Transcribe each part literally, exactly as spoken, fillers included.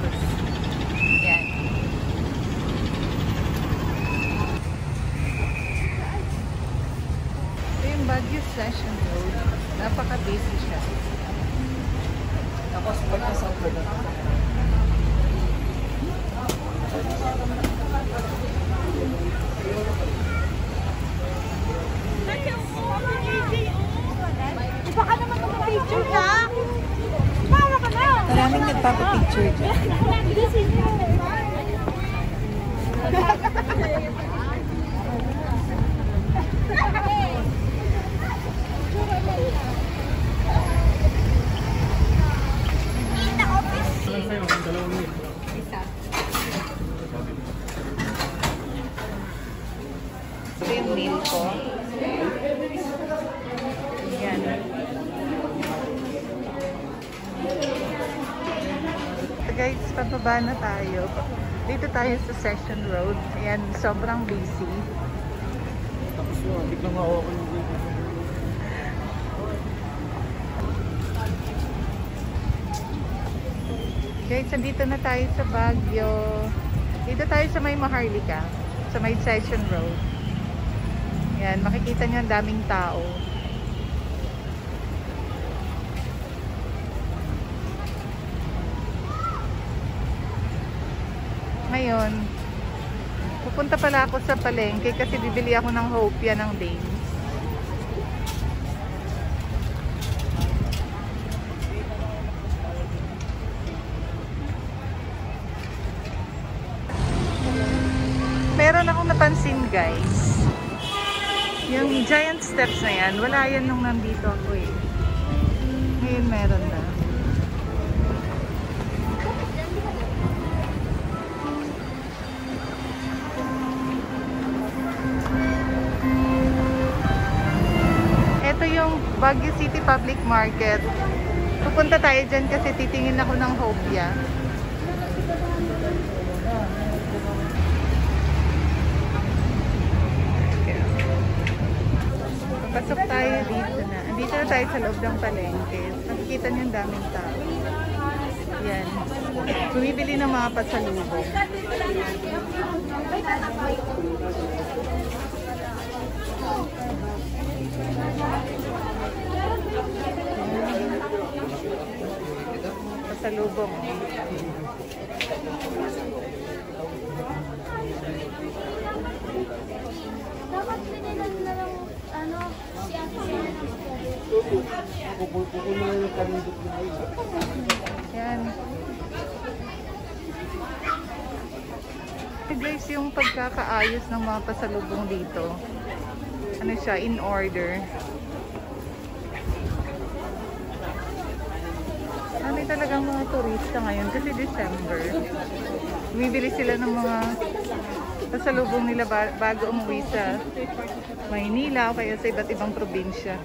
Yan. Ito yung Baguio Session Road. Napaka-busy siya. Tapos pagka-suffer na. Baka naman mag-picture ka. Para ka na. Maraming nagpapapicture dyan. Ito yung meal ko. Yan. So guys, pababa na tayo. Dito tayo sa Session Road. Ayan, sobrang busy. Tapos yun, biglang ako ako yung dito. Guys, nandito na tayo sa Baguio. Dito tayo sa may Maharlika. Sa may Session Road. Ayan, makikita niyo ang daming tao. Ngayon, pupunta pala ako sa palengke kasi bibili ako ng hopia ng days. Meron akong napansin guys. Yung giant steps na yan, wala yan nung nandito ako eh. Ngayon meron na. Ito yung Baguio City Public Market. Pupunta tayo dyan kasi titingin ako ng hopia. Pasok tayo dito na. Dito na tayo sa loob ng palengke. Nakikita niyo ang daming tao. Yan. Bumibili ng mga pasalubong. Pasalubong. Dapat pinilan na lang ano, si Ate Sina ng Kukunin na yung kanindot na isa. Yan. Ito guys, yung pagkakaayos ng mga pasalubong dito. Ano siya, in order. Ano talagang mga turista ngayon kasi December. Bumibili sila ng mga pasalubong nila bago umuwi sa Maynila o kaya sa iba't ibang probinsya.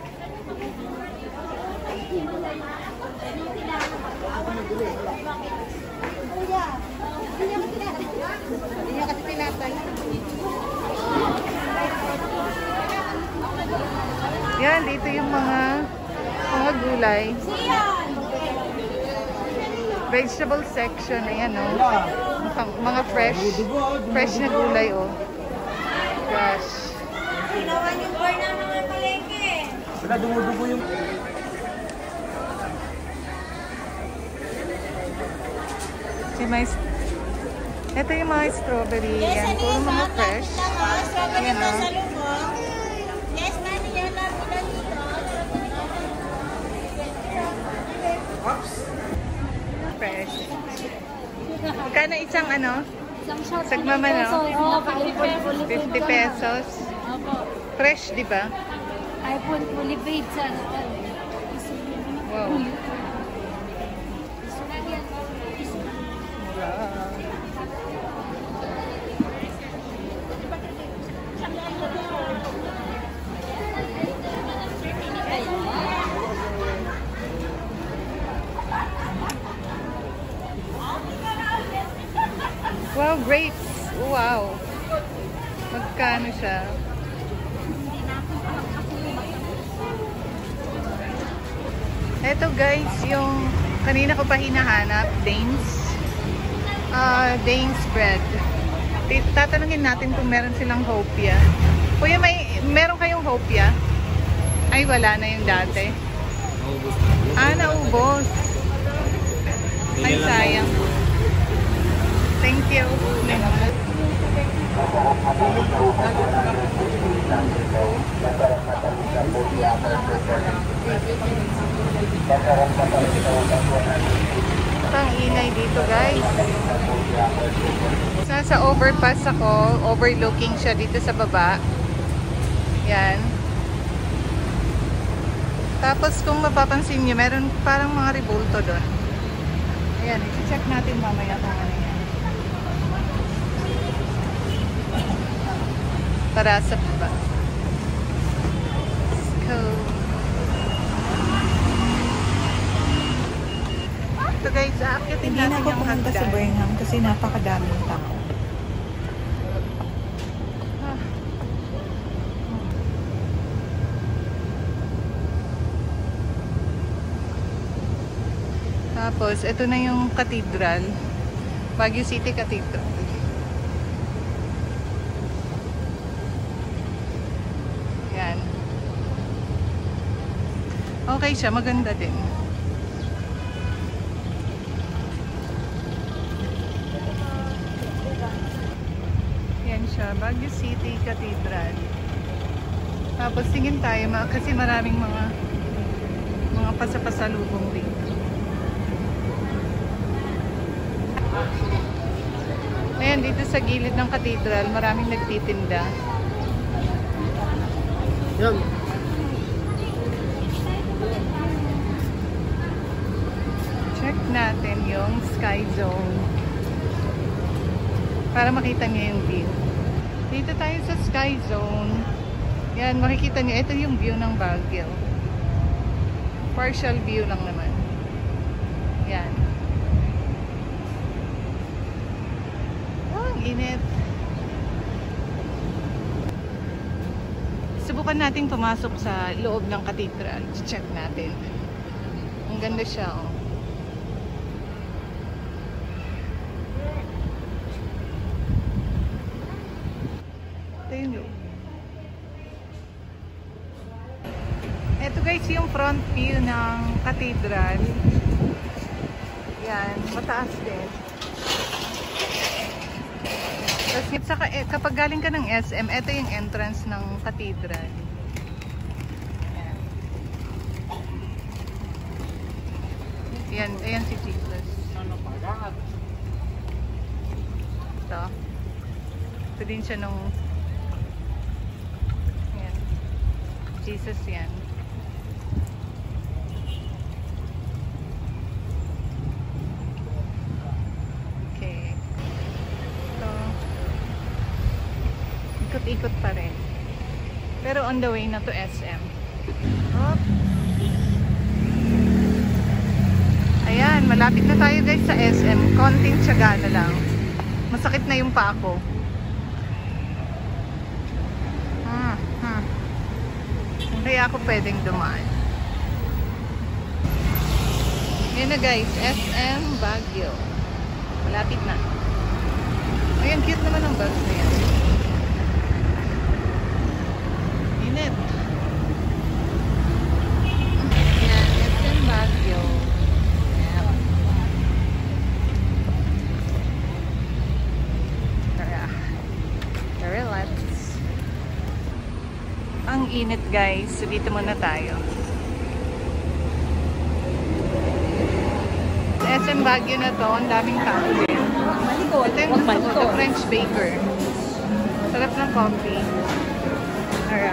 Yan, dito yung mga mga gulay. Vegetable section, ayan o. Oh. Mga fresh, fresh na gulay o. Oh. Gosh. Ginawan yung bar na mga palengke. Wala, dumudugo yung... Si may... Ito yung mga strawberry. Yan, puro mga fresh. Strawberry Yan, na oh. sa lubong. Yes, mami, yan lang mula dito. Ups! Fresh. Magkano isang ano? Isang shot. Sagmama, no? Oo, fifty pesos. fifty pesos. Opo. Fresh, di ba? iPhone fully paid sa Wow. Wow, grapes. Wow. Magkano siya? Ito guys, yung kanina ko pa hinahanap, Danes. Danes bread. Tatanungin natin kung meron silang hopia. Kuya, may meron kayong hopia? Ay, wala na yung dati. Naubos na. Ah, naubos. Ay, sayang. Thank you. Ang ingay dito, guys. Nasa overpass ako, overlooking siya dito sa baba. Yan. Tapos kung mapapansin niyo, meron parang mga rebulto doon. Ayan, i-check natin mamaya kung ano yan. Para sa baba. Let's go. So guys, aakitin Hindi na natin ako yung pumunta sa hagdan. Birmingham kasi napakadaming tao. Tapos, ito na yung cathedral. Baguio City Cathedral. Yan. Okay siya, maganda din. Yan siya, Baguio City Cathedral. Tapos tingin tayo, ma- kasi maraming mga mga pasapasalubong dito. Ayan, dito sa gilid ng cathedral, maraming nagtitinda. Yan. Check natin yung sky zone. Para makita niyo yung view. Dito tayo sa sky zone. Yan, makikita niyo. Ito yung view ng Baguio. Partial view lang naman. Yan. Oh, ang init. Subukan natin pumasok sa loob ng cathedral. Check natin. Ang ganda siya, oh. Ito yung loob. Ito guys yung front view ng cathedral. Yan, mataas din. Tapos saka, eh, kapag galing ka ng S M, ito yung entrance ng cathedral. Yan, ayan si Jesus. Ito. Ito din siya nung yan. Jesus yan. Okay. Ito. Ikot-ikot pa rin. Pero on the way na to S M. Hop. Ayan, malapit na tayo guys sa S M. Konting tiyaga na lang. Masakit na yung paa ko. Hmm, hmm. Kaya ako pwedeng dumaan. Ayan na guys, S M Baguio. Malapit na. Ayan, cute naman ang bus na yan. Init. Ayan, S M Baguio. Ayan. Tara. Relax. Ang init guys. So dito muna tayo. S M Baguio na to. Ang daming tao din. Ito yung gusto ko. The French Baker. Sarap ng coffee. Tara.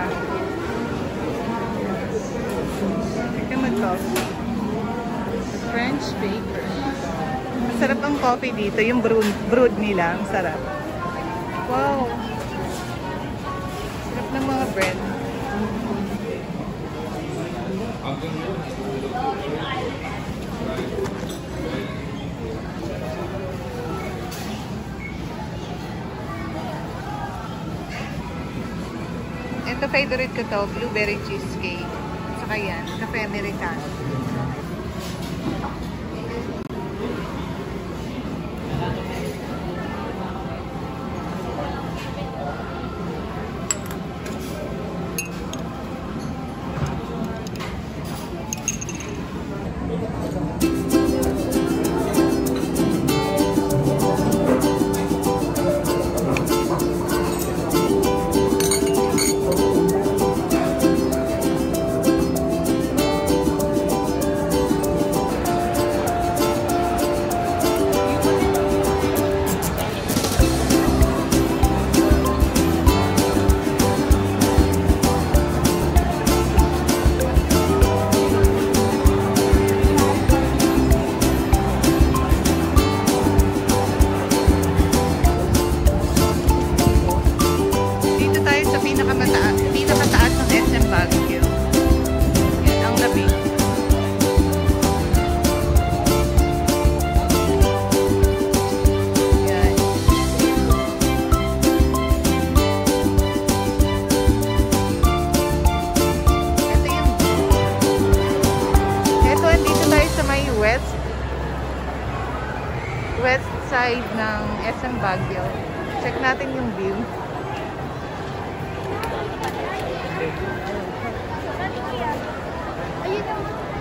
Ito mag-coffee. The French Baker. Masarap ang coffee dito. Yung brewed, brewed nila. Ang sarap. Wow. Sarap ng mga bread. Ito favorite ko to, blueberry cheesecake. Saka yan, cafe americano. west side ng S M Baguio. Check natin yung view. Ayun na.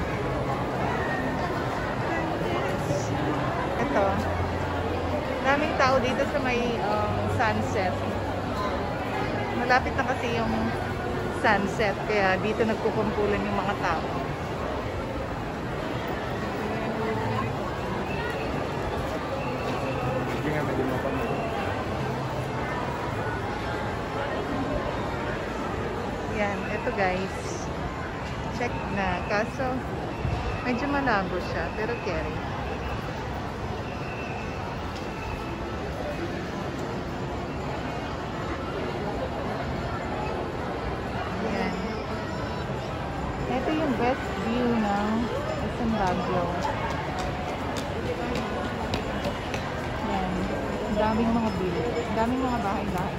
Ito. Daming tao dito sa may um, sunset. Malapit na kasi yung sunset, kaya dito nagkukumpulan yung mga tao. Hindi nga, medyo mapamahal. Yan, ito guys. Check na. Kaso, medyo malabo siya, pero carry. Yan. Ito yung best view ng S M Baguio. Yan. Ang daming mga view. Ang daming mga bahay-bahay.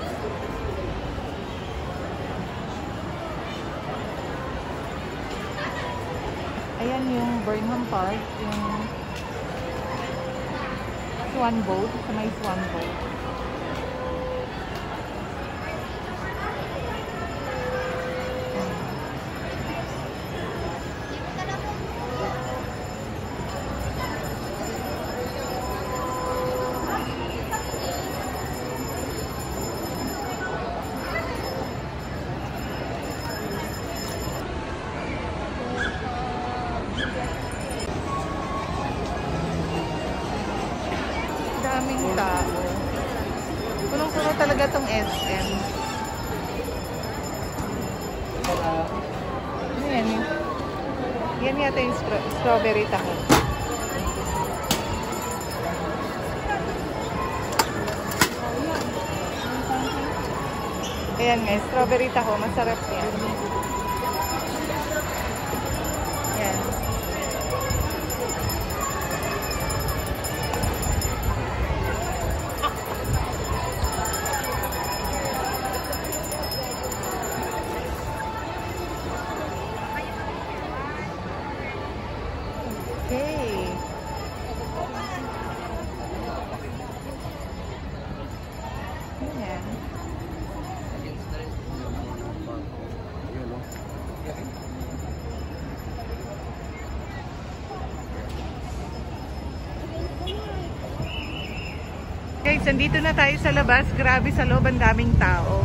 Ayan yung Burnham Park, yung Swan Boat, sa may Swan Boat. Daming tao. Punong-puno talaga tong S M. Ano yan? Yan yata yung stro- strawberry taho. Ayan nga, strawberry taho. Masarap yan. Yan. Okay. Ayan. Yun, no? Guys, nandito na tayo sa labas. Grabe sa loob, ang daming tao.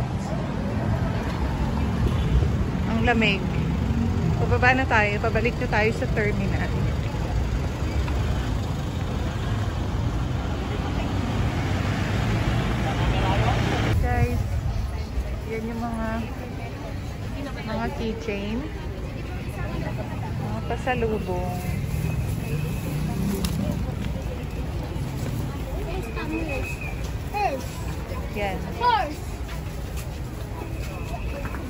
Ang lamig. Pababa na tayo. Pabalik na tayo sa terminal. Guys, yan yung mga mga keychain. Mga pasalubong. Yan.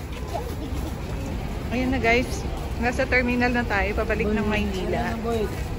Ayan na guys. Nasa terminal na tayo. Pabalik ng Maynila.